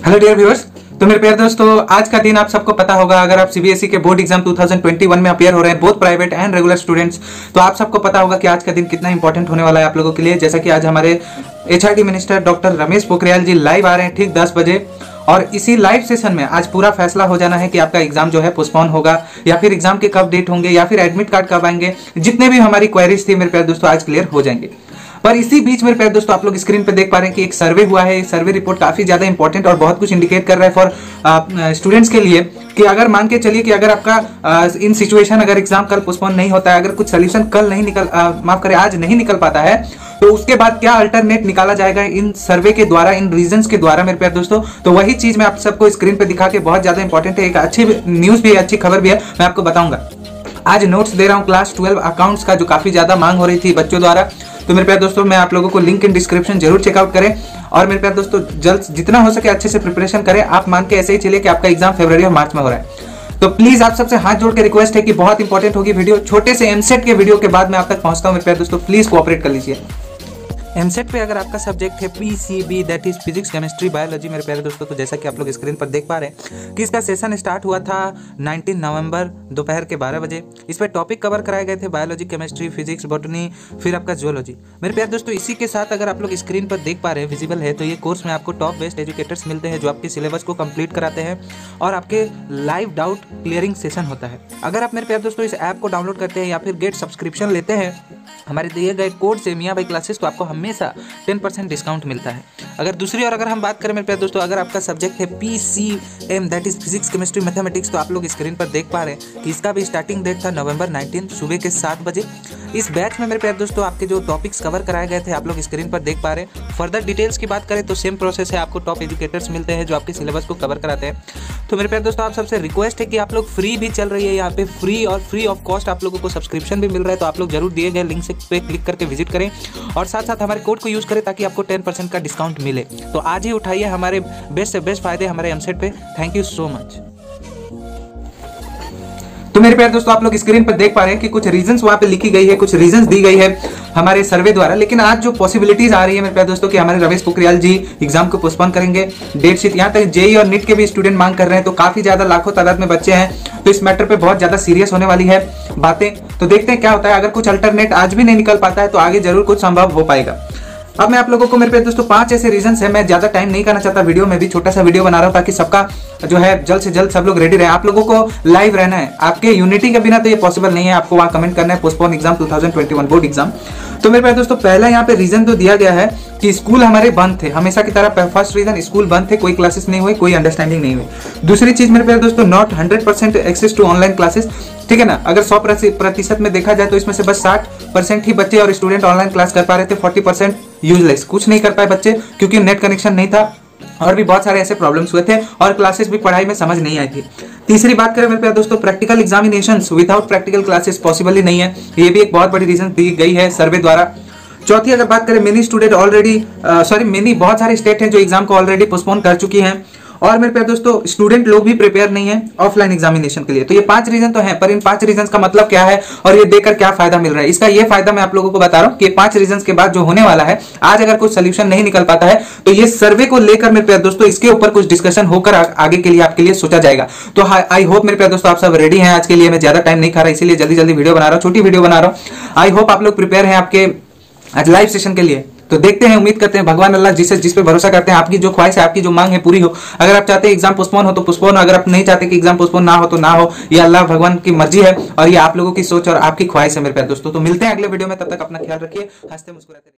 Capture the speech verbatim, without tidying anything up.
Hello dear viewers. तो मेरे प्यारे दोस्तों, आज का दिन आप सबको पता होगा, अगर आप सीबीएसई के बोर्ड एग्जाम दो हज़ार इक्कीस में अपियर हो रहे हैं, both private and regular students, तो आप सबको पता होगा कि आज का दिन कितना इंपॉर्टेंट होने वाला है आप लोगों के लिए। जैसा कि आज हमारे HRD minister doctor Ramesh Pokhriyal ji live आ रहे हैं ठीक दस बजे, और इसी लाइव सेशन में आज पूरा फैसला हो जाना है कि आपका एग्जाम जो है पोस्टपोन होगा या फिर एग्जाम के कब डेट होंगे या फिर एडमिट कार्ड कब आएंगे। जितने भी हमारी क्वेरीज थी मेरे प्यारे दोस्तों आज क्लियर हो जाएंगे। पर इसी बीच मेरे प्यारे दोस्तों आप लोग स्क्रीन पे देख पा रहे हैं कि एक सर्वे हुआ है। सर्वे रिपोर्ट काफी ज्यादा इंपॉर्टेंट और बहुत कुछ इंडिकेट कर रहा है फॉर स्टूडेंट्स के लिए कि अगर मान के चलिए कि अगर आपका इन सिचुएशन अगर एग्जाम कल पोस्टपोन नहीं होता है, अगर कुछ सोल्यूशन कल नहीं निकल माफ करें आज नहीं निकल पाता है, तो उसके बाद क्या अल्टरनेट निकाला जाएगा इन सर्वे के द्वारा, इन रीजंस के द्वारा मेरे प्यारे दोस्तों। तो वही चीज मैं आप सबको स्क्रीन पे दिखा के बहुत ज्यादा इंपॉर्टेंट है, एक अच्छी न्यूज भी है, अच्छी खबर भी है, मैं आपको बताऊंगा। आज नोट्स दे रहा हूँ क्लास ट्वेल्व अकाउंट्स का, जो काफी ज्यादा मांग हो रही थी बच्चों द्वारा। तो मेरे प्यारे दोस्तों मैं आप लोगों को लिंक इन डिस्क्रिप्शन जरूर चेकआउट करें, और मेरे प्यारे दोस्तों जल्द जितना हो सके अच्छे से प्रिपरेशन करें। आप मान के ऐसे ही चलिए कि आपका एग्जाम फरवरी और मार्च में हो रहा है। तो प्लीज आप सबसे हाथ जोड़ के रिक्वेस्ट है कि बहुत इंपॉर्टेंट होगी वीडियो। छोटे से एमसेट के वीडियो के बाद मैं आप तक पहुंचता हूं मेरे प्यारे दोस्तों, प्लीज कोऑपरेट कर लीजिए। एमसेट पे अगर आपका सब्जेक्ट है PCB, that is physics chemistry biology मेरे प्यारे दोस्तों, तो जैसा कि आप लोग स्क्रीन पर देख पा रहे हैं कि इसका सेशन स्टार्ट हुआ था उन्नीस नवंबर दोपहर के बारह बजे। इस पर टॉपिक कवर कराए गए थे बायोलॉजी, केमिस्ट्री, फिजिक्स, बॉटनी, फिर आपका जूलॉजी मेरे प्यारे दोस्तों। इसी के साथ अगर आप लोग स्क्रीन पर देख पा रहे हैं विजिबल है, तो ये कोर्स में आपको टॉप बेस्ट एजुकेटर्स मिलते हैं जो आपके सिलेबस को कंप्लीट कराते हैं और आपके लाइव डाउट क्लियरिंग सेशन होता है। अगर आप मेरे प्यारे दोस्तों इस ऐप को डाउनलोड करते हैं या फिर गेट सब्सक्रिप्शन लेते हैं हमारे दिए गए कोड से मियाँ भाई क्लासेस, तो आपको हमेशा टेन परसेंट डिस्काउंट मिलता है। अगर दूसरी और अगर हम बात करें मेरे प्यारे दोस्तों, अगर आपका सब्जेक्ट है PCM, that is physics chemistry mathematics, तो आप लोग स्क्रीन पर देख पा रहे हैं कि इसका भी स्टार्टिंग डेट था नवंबर नाइनटीन सुबह के सात बजे। इस बैच में मेरे प्यारे दोस्तों आपके जो टॉपिक्स कवर कराए गए थे आप लोग स्क्रीन पर देख पा रहे हैं। फर्दर डिटेल्स की बात करें तो सेम प्रोसेस है, आपको टॉप एजुकेटर्स मिलते हैं जो आपके सिलेबस को कवर कराते हैं। तो मेरे प्यारे दोस्तों आप सबसे रिक्वेस्ट है कि आप लोग फ्री भी चल रही है यहाँ पे, फ्री और फ्री ऑफ कॉस्ट आप लोगों को सब्सक्रिप्शन भी मिल रहा है, तो आप लोग जरूर दिए गए लिंक से पे क्लिक करके विजिट करें और साथ साथ हमारे कोड को यूज करें ताकि आपको टेन परसेंट का डिस्काउंट मिले। तो आज ही उठाइए हमारे बेस्ट से बेस्ट फायदे हमारे एमसेट पे। Thank you so much. तो मेरे प्यारे दोस्तों आप लोग स्क्रीन पर देख पा रहे हैं कि कुछ रीजंस वहां पे लिखी गई है, कुछ रीजंस दी गई है हमारे सर्वे द्वारा। लेकिन आज जो पॉसिबिलिटीज आ रही है मेरे प्यारे दोस्तों कि हमारे रमेश पोखरियाल जी एग्जाम को पोस्टपोन करेंगे, डेट शीट, यहाँ तक जेई और नीट के भी स्टूडेंट मांग कर रहे हैं, तो काफी ज्यादा लाखों तादाद में बच्चे हैं। तो इस मैटर पे बहुत ज्यादा सीरियस होने वाली है बातें, तो देखते हैं क्या होता है। अगर कुछ अल्टरनेट आज भी नहीं निकल पाता है तो आगे जरूर कुछ संभव हो पाएगा। अब मैं आप लोगों को मेरे प्यारे दोस्तों पांच ऐसे रीजंस है, मैं ज्यादा टाइम नहीं करना चाहता वीडियो में, भी छोटा सा वीडियो बना रहा हूं ताकि सबका जो है जल्द से जल्द सब लोग रेडी रहे। आप लोगों को लाइव रहना है, आपके यूनिटी के बिना तो ये पॉसिबल नहीं है। आपको वहां कमेंट करना है पोस्टपोन एग्जाम दो हज़ार इक्कीस बोर्ड एग्जाम। तो मेरे प्यारे दोस्तों पहला यहाँ पे रीजन तो दिया गया है कि स्कूल हमारे बंद थे, हमेशा की तरह फर्स्ट रीजन स्कूल बंद थे, कोई क्लासेस नहीं हुई, कोई अंडरस्टैंडिंग नहीं हुई। दूसरी चीज मेरे प्यारे दोस्तों not hundred percent access to online classes, ठीक है ना। अगर सौ प्रतिशत में देखा जाए तो इसमें से बस साठ परसेंट ही बच्चे और स्टूडेंट ऑनलाइन क्लास कर पा रहे थे, फोर्टी परसेंट यूजलेस, कुछ नहीं कर पाए बच्चे क्योंकि नेट कनेक्शन नहीं था और भी बहुत सारे ऐसे प्रॉब्लम्स हुए थे और क्लासेस भी पढ़ाई में समझ नहीं आई थी। तीसरी बात करें मेरे प्यारे दोस्तों practical examinations without practical classes possible ही नहीं है, ये भी एक बहुत बड़ी रीजन दी गई है सर्वे द्वारा। चौथी अगर बात करें many student already sorry many बहुत सारे स्टेट हैं जो एग्जाम को ऑलरेडी पोस्टपोन कर चुकी हैं, और मेरे प्यारे दोस्तों स्टूडेंट लोग भी प्रिपेयर नहीं है ऑफलाइन एग्जामिनेशन के लिए। तो ये पांच रीजन तो हैं, पर इन पांच रीजन का मतलब क्या है और ये देकर क्या फायदा मिल रहा है, इसका ये फायदा मैं आप लोगों को बता रहा हूँ कि पांच रीजन के बाद जो होने वाला है, आज अगर कुछ सोल्यूशन नहीं निकल पाता है तो ये सर्वे को लेकर मेरे प्यारे दोस्तों इसके ऊपर कुछ डिस्कशन होकर आगे के लिए आपके लिए सोचा जाएगा। तो आई होप मेरे प्यारे दोस्तों आप सब रेडी हैं आज के लिए। मैं ज्यादा टाइम नहीं खा रहा, इसीलिए जल्दी जल्दी वीडियो बना रहा हूँ, छोटी वीडियो बना रहा हूँ। आई होप आप लोग प्रिपेयर हैं आपके आज लाइव सेशन के लिए। तो देखते हैं, उम्मीद करते हैं भगवान अल्लाह जिसे जिस पे भरोसा करते हैं आपकी जो ख्वाहिश है, आपकी जो मांग है पूरी हो। अगर आप चाहते हैं एग्जाम पोस्टपोन हो तो पोस्टपोन हो, अगर आप नहीं चाहते कि एग्जाम पोस्टपोन ना हो तो ना हो, ये अल्लाह भगवान की मर्जी है और ये आप लोगों की सोच और आपकी ख्वाहिश है मेरे प्यारे दोस्तों। तो मिलते हैं अगले वीडियो में, तब तक अपना ख्याल रखिए, हंसते मुस्कुराते रहिए।